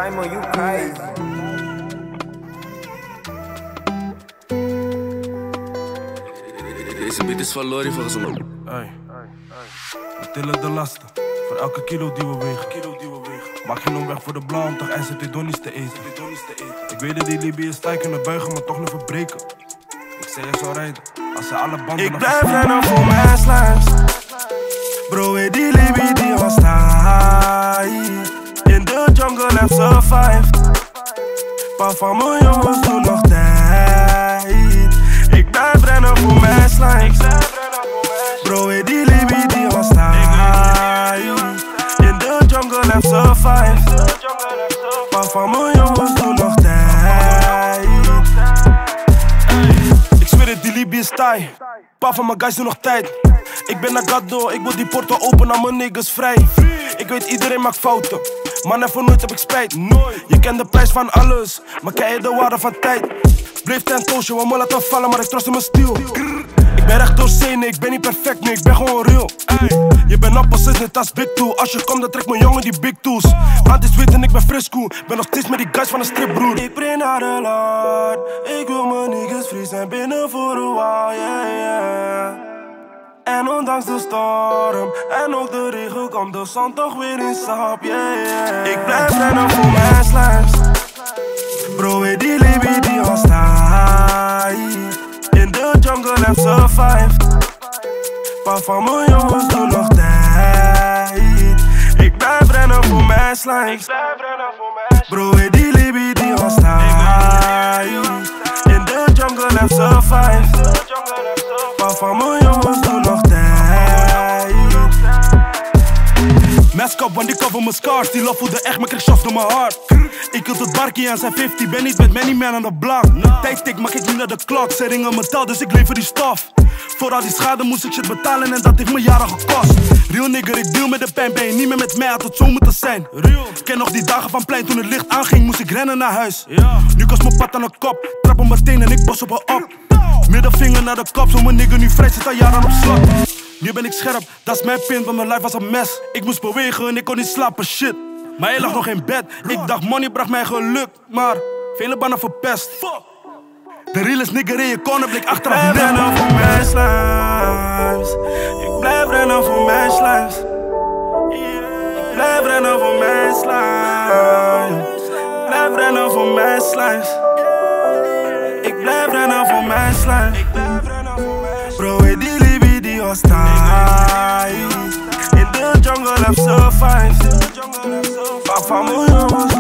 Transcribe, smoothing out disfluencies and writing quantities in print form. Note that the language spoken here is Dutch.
Tymo, you crazy. Deze beat is van Lori volgens mij. Hey, we tillen de lasten voor elke kilo die we wegen. Maak geen omweg voor de blauw om toch eindelijk die donnies te eten. Ik weet dat die Libiërs tijd kunnen buigen, maar toch niet verbreken. Ik zei je zou rijden, als ze alle banden. Ik blijf rennen voor mijn slimes. Bro, weet die Libië die was daar. In de jungle heb survived. Paar van mijn jongens doen nog tijd. Ik blijf rennen voor mijn slimes. Bro, weet die Libië die was daar. In de jungle heb survived. Paar van mijn jongens doen nog tijd. Ik zweer het, die Libië is taai. Paar van mijn guys doen nog tijd. Ik ben naar Gado, ik wil die porto open aan mijn niggas vrij. Ik weet iedereen maakt fouten, maar never nooit heb ik spijt. Je kent de prijs van alles, maar ken je de waarde van tijd? Bleef ten toosje, we me laten vallen, maar ik trust in mijn stiel. Ik ben recht door zee, nee, ik ben niet perfect, nee, ik ben gewoon real. Je bent opposite, net als Big Two. Als je komt, dan trek mijn jongen die big tools. Aan het weten, ik ben frisco. Ben nog steeds met die guys van de strip, broer. Ik breng naar de laad. Ik wil mijn niggas free zijn binnen voor een while, yeah, yeah. En ondanks de storm en ook de regen komt de zon toch weer in sap, yeah, yeah. Ik blijf rennen voor mijn slimes. Bro, weet die Libië die was daar. In de jungle heb survived. Paar van mijn jongens doen nog tijd. Ik blijf rennen voor mijn slimes. Bro, weet die Libië die was daar. In de jungle heb survived. Paar van mijn jongens doen nog tijd. Mask up, want die cover mijn scars. Die love voelde echt, maar kreeg shots door mijn hart. Ik hield het barkie aan zijn 50, ben niet met many man aan de blok. Tijdstick maak ik niet naar de klok. Ze ringen me tel, dus ik lever die stof. Voor al die schade moest ik shit betalen en dat heeft me jaren gekost. Real nigger, ik deal met de pijn, ben je niet meer met mij, had het zo moeten zijn. Ik ken nog die dagen van plein, toen het licht aanging, moest ik rennen naar huis. Nu kost mijn pad aan de kop, trap op mijn teen en ik bos op haar op. Middelvinger naar de kop, zo mijn nigger nu vrij zit al jaren op slot. Nu ben ik scherp, dat is mijn pin, want mijn life was een mes. Ik moest bewegen en ik kon niet slapen, shit. Maar hij lag nog in bed, ik dacht money bracht mij geluk. Maar vele bannen verpest. De realest nigger in je corner blik achteraf. Ik blijf rennen voor mijn slimes. Ik blijf rennen voor mijn slimes. Ik blijf rennen voor mijn slimes. Ik blijf rennen voor mijn slimes. Ik blijf rennen voor mijn slimes. Bro, weet die Libië die was daar. In de jungle heb survived. Paar van mijn jongens